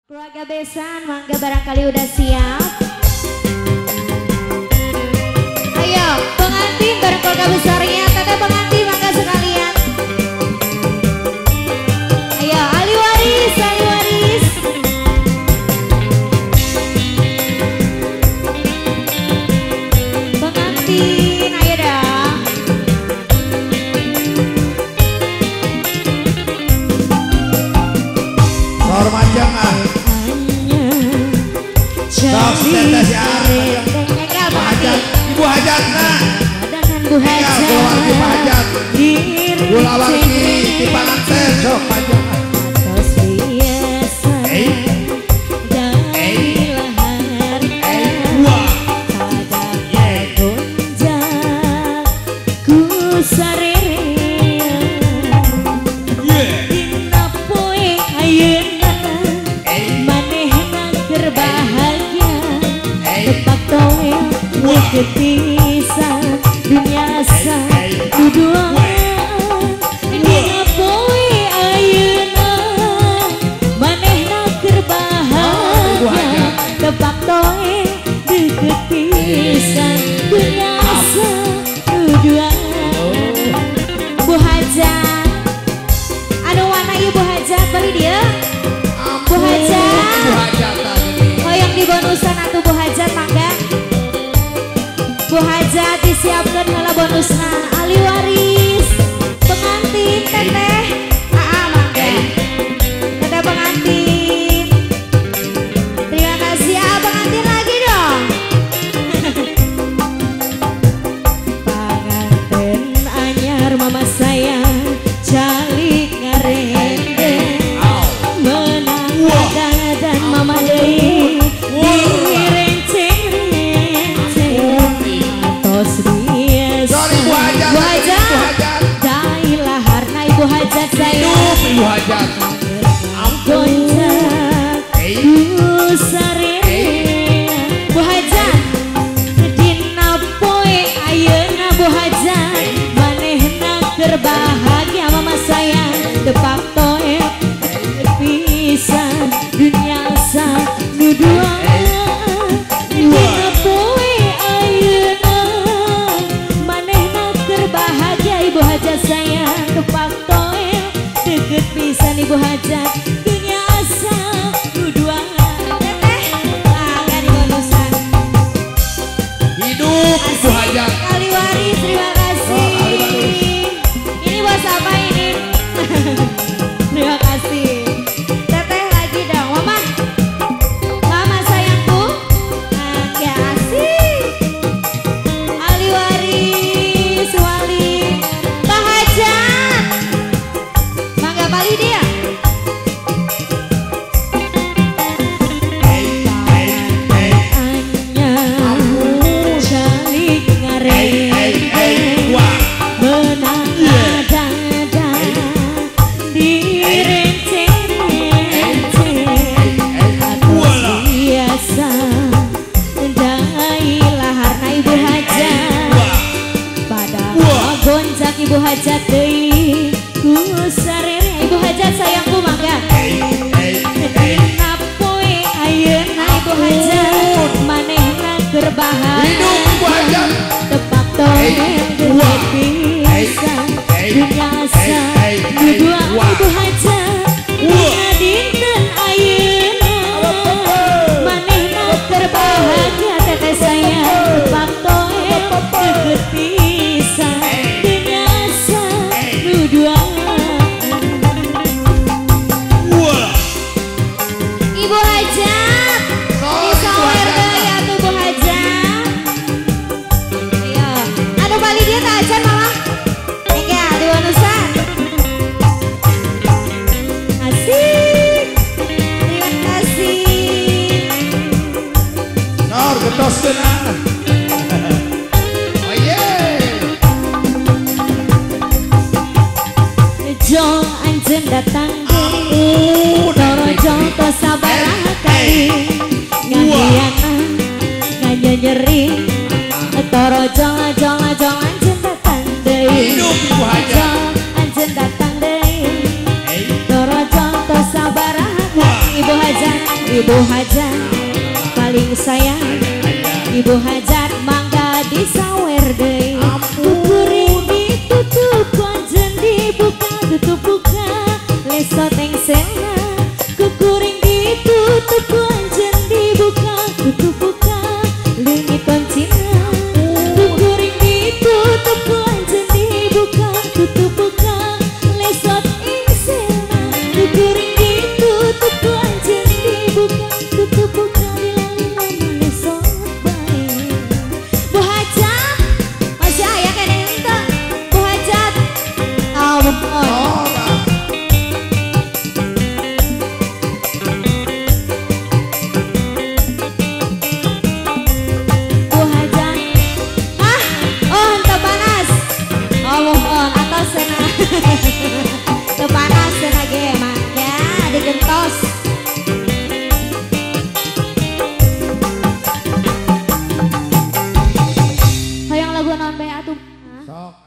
Keluarga besan, mangga barangkali udah siap. Ayo, pengantin bareng keluarga besarnya, teteh pengantin mangga sekalian. Ayo, ahli waris, ahli waris. Pengantin, ayo dong. Hormat jangan. Ibu hajat nah. Bu hajat. Gula wangi di panganten sok panjang. Tos biasa. Dari lahar. Wah. Pada gonjak ku sarere. Dina poe ayeuna manehna keur bahagia. Tepak toel kepisan dunia sa duduan. Dina poe ayeuna manehna keur bahagia. Tepak toel deket pisan dunia sa duduan. Bu hajat anu warna ieu Bu hajat beli dia. Bu hajat hoyong di bonusan atuh Bu hajat mangga. Bu hajat disiapkan heula bonusna. Ahli waris pengantin teteh mangga. Teteh pengantin. Terima kasih pengantin lagi dong. Pengantin anyar mama sayang calik ngarende. Menang dan mama deui hajat saya Ibu hajat gonjak ku sarere. Bu hajat dina poe ayeuna Bu hajat manehna keur bahagia mama sayang. Tepak toe pisan dunia sa duduan. Dina poe ayeuna manehna keur bahagia ibu hajat sayang. Tepak deket pisan ibu hajat dunia asa duduan. Teteh mangga di bonusan. hidup ibu hajat. Ahli waris terima kasih. Ini buat siapa ini? Terima kasih. Teteh lagi dong mama. Mama sayangku mangga asik. Ahli waris wali Pak hajat bali dia. Calik ngarende menang dada dirence-rence atos biasa dai laharna ibu hajat. Pada gonjak ibu hajat deui ku sarere. Ibu hajat sayangku mangga. Dina poe ayeuna ibu hajat manehna keur bahagia. Ibu hajat Tepak toel gede pisan dunia sa duduan. Ibu hajat dina dinten ayeuna manehna keur bahagia teteh sayang. Tepak toel gede pisan dunia sa duduan. Ibu hajat disawer deui atuh Bu hajat. Ayo, anu bali dia tak acan mama. Mangga di bonusan. Asik. Terima kasih. nor getoskeun oh yeah. Jong anjeun datang deui. Toro jong tos sabaraha kali. Ngagiana nganyeri. Toro jong anjeun datang deui. Hidup ibu hajat. Jong anjeun datang deui. Toro jong tos sabaraha kali ibu hajat. Ibu Hajat paling sayang, Ibu Hajat mangga disawer deui. Kukuring ditutup konjen dibuka tutup buka lesot engsena. Kukuring ditutup konjen dibuka tutup buka leungit koncina. Kukuring ditutup konjen dibuka tutup buka lesot engsena. Kukuring ditutup konjen dibuka tutup buka lila-lila lesot bae. Bu Hajat masih aya kene henteu Bu Hajat. Oh, mohon. Bu Hajat. Ah, oh henteu panas. Oh, mohon atos cenah. Teu panas cenah ge mah ya digentos. Hayang lagu naon bae atuh? Sok.